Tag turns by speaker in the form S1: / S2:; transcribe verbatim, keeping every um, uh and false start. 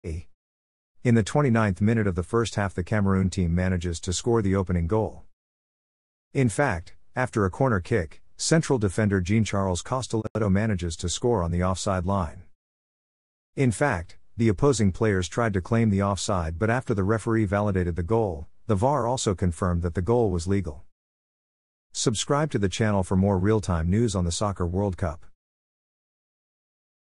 S1: In the twenty-ninth minute of the first half, the Cameroon team manages to score the opening goal. In fact, after a corner kick, central defender Jean-Charles Castelletto manages to score on the offside line. In fact, the opposing players tried to claim the offside, but after the referee validated the goal, the V A R also confirmed that the goal was legal. Subscribe to the channel for more real-time news on the Soccer World Cup.